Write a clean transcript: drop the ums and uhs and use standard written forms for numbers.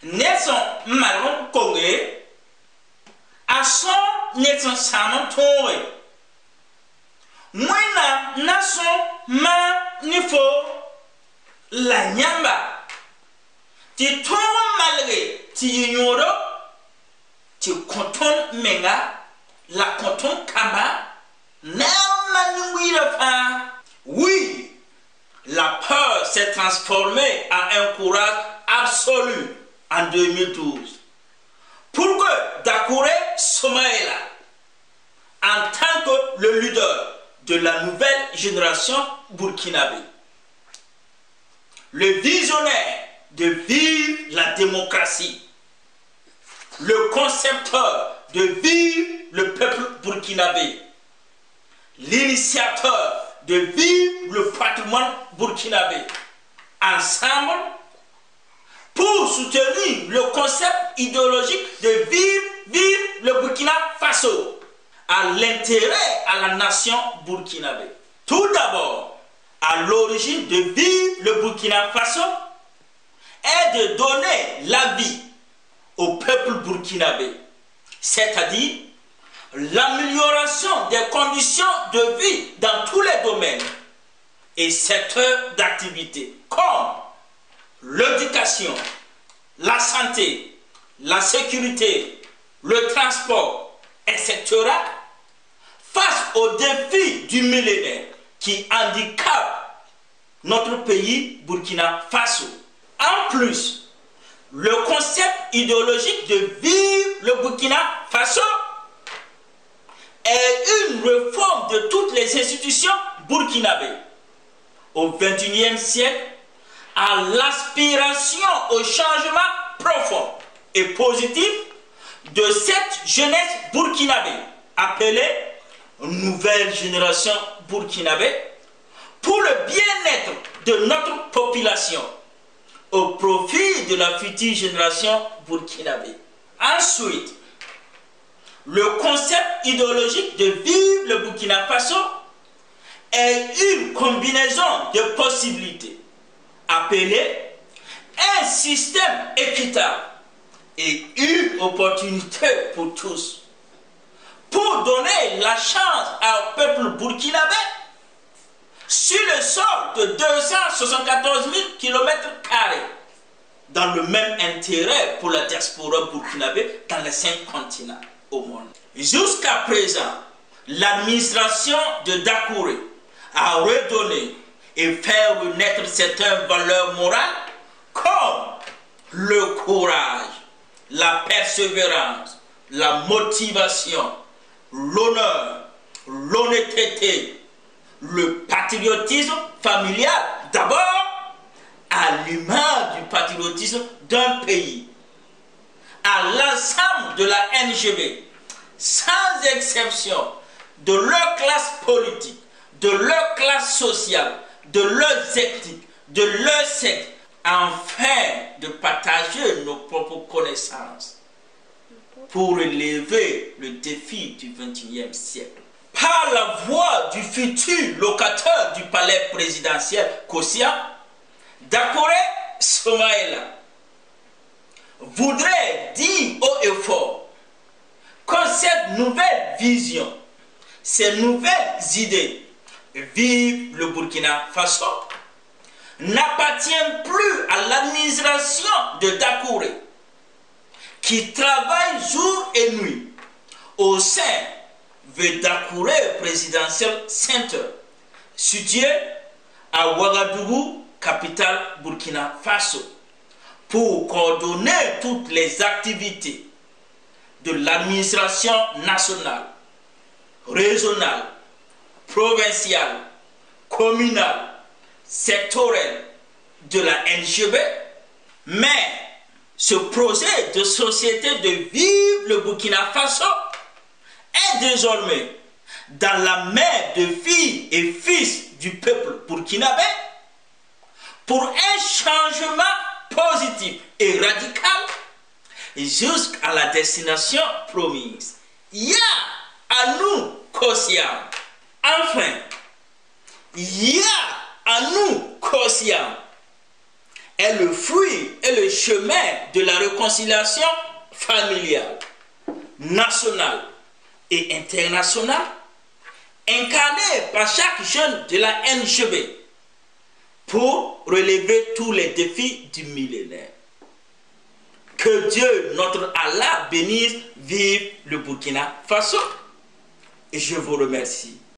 Nelson Malon Kongé, à son Nelson Sanon Toré. Moi, nation ma nifo la nyamba. Tu tombes malgré, tu ignores, tu contournes menga, la contourne kama, oui, la peur s'est transformée en un courage absolu en 2012. Pour que Dakouré Soumaïla, en tant que le leader de la nouvelle génération burkinabé, le visionnaire de vivre la démocratie, le concepteur de vivre le peuple burkinabé, l'initiateur de vivre le patrimoine burkinabé, ensemble, pour soutenir le concept idéologique de vivre le Burkina Faso à l'intérêt à la nation burkinabé. Tout d'abord, à l'origine de vivre le Burkina Faso est de donner la vie au peuple burkinabé, c'est-à-dire l'amélioration des conditions de vie dans tous les domaines et secteurs d'activité, comme l'éducation, la santé, la sécurité, le transport, etc., face aux défis du millénaire qui handicapent notre pays Burkina Faso. En plus, le concept idéologique de vivre le Burkina Faso est une réforme de toutes les institutions burkinabées. Au XXIe siècle, à l'aspiration au changement profond et positif de cette jeunesse burkinabé, appelée nouvelle génération burkinabé, pour le bien-être de notre population, au profit de la future génération burkinabé. Ensuite, le concept idéologique de vivre le Burkina Faso est une combinaison de possibilités appelée un système équitable et une opportunité pour tous, pour donner la chance au peuple burkinabé sur le sol de 274 000 km², dans le même intérêt pour la diaspora burkinabé dans les 5 continents au monde. Jusqu'à présent, l'administration de Dakouré a redonné et fait renaître certaines valeurs morales comme le courage, la persévérance, la motivation, l'honneur, l'honnêteté, le patriotisme familial d'abord, à l'image du patriotisme d'un pays, à l'ensemble de la NGB, sans exception, de leur classe politique, de leur classe sociale, de leurs ethniques, de leur sexe, afin de partager nos propres connaissances pour relever le défi du XXIe siècle. Par la voix du futur locataire du palais présidentiel Kossia, Dakouré Soumaïla voudrait dire haut et fort que cette nouvelle vision, ces nouvelles idées, vive le Burkina Faso, n'appartient plus à l'administration de Dakouré, qui travaille jour et nuit au sein de Dakouré Presidential Center, situé à Ouagadougou, capitale Burkina Faso, pour coordonner toutes les activités de l'administration nationale, régionale, provinciale, communale, sectorielle de la NGB, mais ce projet de société de vivre le Burkina Faso est désormais dans la main de filles et fils du peuple burkinabé pour un changement positif et radical jusqu'à la destination promise. Ya à nous, Kossia. Enfin, ya à nous, Kossia. est le fruit et le chemin de la réconciliation familiale, nationale et internationale, incarnée par chaque jeune de la NGB pour relever tous les défis du millénaire. Que Dieu, notre Allah, bénisse, vive le Burkina Faso. Et je vous remercie.